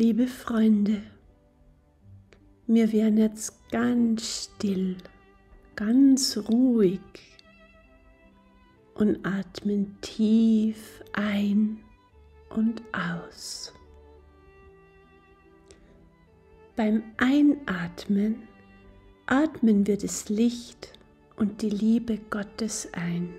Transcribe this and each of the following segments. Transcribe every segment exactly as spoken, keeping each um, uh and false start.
Liebe Freunde, wir werden jetzt ganz still, ganz ruhig und atmen tief ein und aus. Beim Einatmen atmen wir das Licht und die Liebe Gottes ein.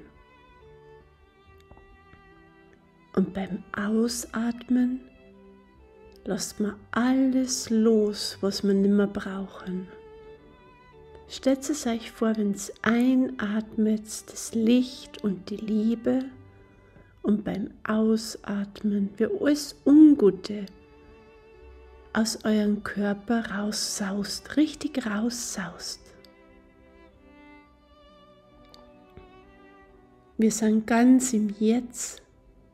Und beim Ausatmen lasst man alles los, was wir nicht mehr brauchen. Stellt es euch vor, wenn es einatmet, das Licht und die Liebe und beim Ausatmen, wie alles Ungute aus eurem Körper raussaust, richtig raussaust. Wir sind ganz im Jetzt,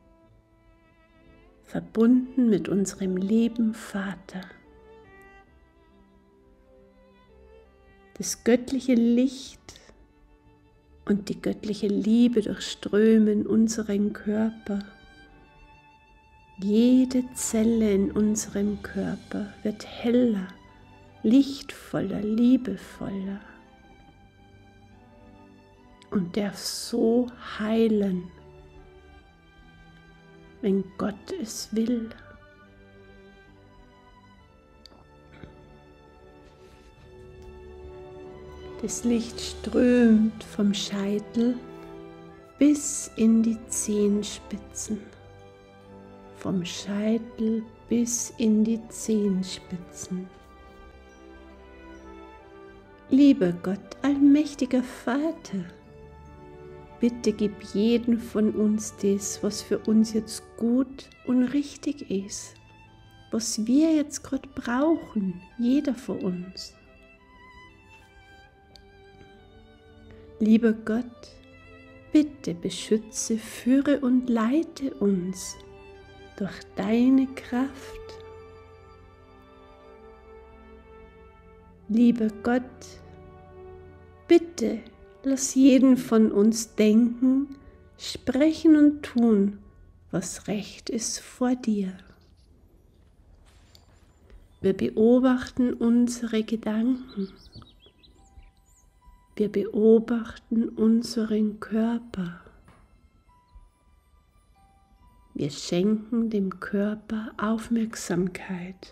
verbunden mit unserem lieben Vater. Das göttliche Licht und die göttliche Liebe durchströmen unseren Körper. Jede Zelle in unserem Körper wird heller, lichtvoller, liebevoller und darf so heilen, wenn Gott es will. Das Licht strömt vom Scheitel bis in die Zehenspitzen. Vom Scheitel bis in die Zehenspitzen. Lieber Gott, allmächtiger Vater, bitte gib jedem von uns das, was für uns jetzt gut und richtig ist, was wir jetzt gerade brauchen, jeder von uns. Lieber Gott, bitte beschütze, führe und leite uns durch deine Kraft. Lieber Gott, bitte lass jeden von uns denken, sprechen und tun, was recht ist vor dir. Wir beobachten unsere Gedanken. Wir beobachten unseren Körper. Wir schenken dem Körper Aufmerksamkeit.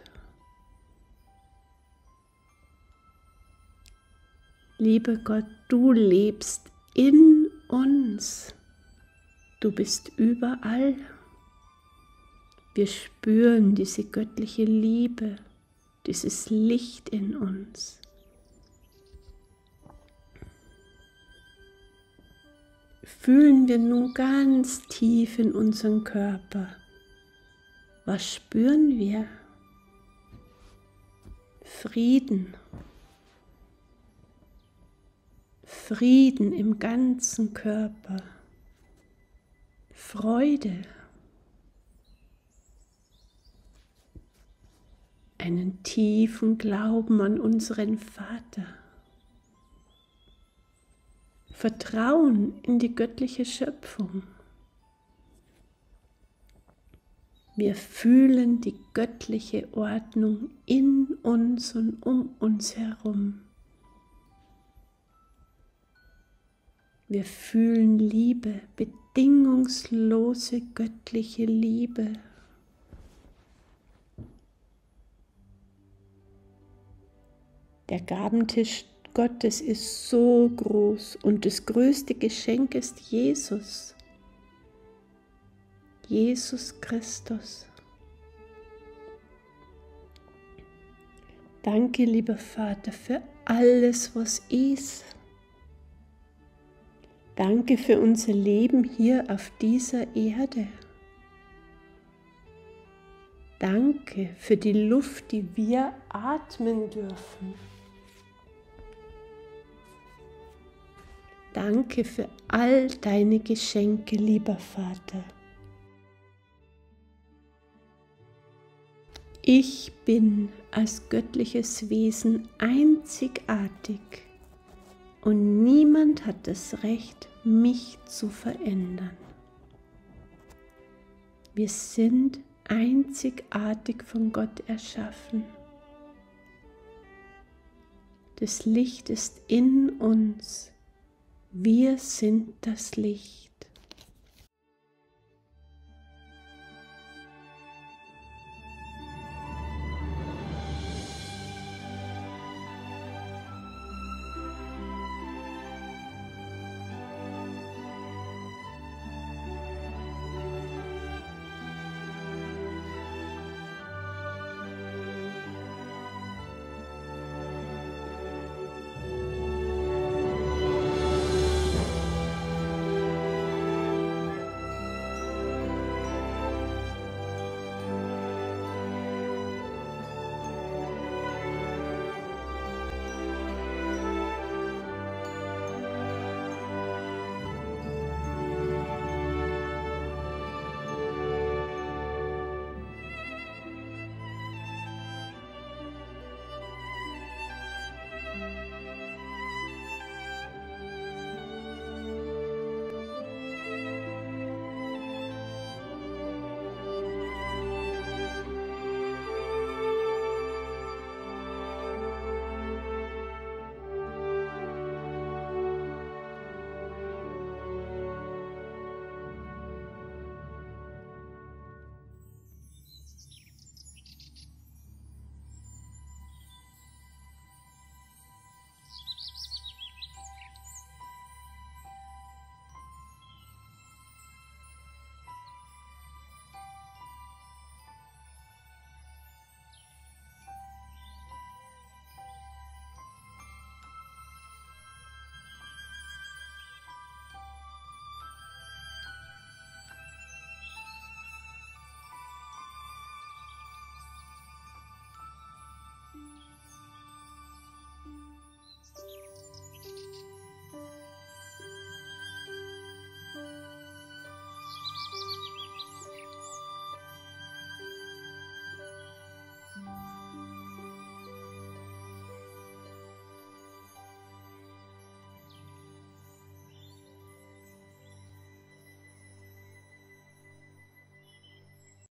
Lieber Gott, du lebst in uns. Du bist überall. Wir spüren diese göttliche Liebe, dieses Licht in uns. Fühlen wir nun ganz tief in unseren Körper. Was spüren wir? Frieden. Frieden im ganzen Körper. Freude. Einen tiefen Glauben an unseren Vater. Vertrauen in die göttliche Schöpfung. Wir fühlen die göttliche Ordnung in uns und um uns herum. Wir fühlen Liebe, bedingungslose göttliche Liebe. Der Gabentisch Gottes ist so groß und das größte Geschenk ist Jesus. Jesus Christus. Danke, lieber Vater, für alles, was ist. Danke für unser Leben hier auf dieser Erde. Danke für die Luft, die wir atmen dürfen. Danke für all deine Geschenke, lieber Vater. Ich bin als göttliches Wesen einzigartig und niemand hat das Recht, mich zu verändern. Wir sind einzigartig von Gott erschaffen. Das Licht ist in uns. Wir sind das Licht.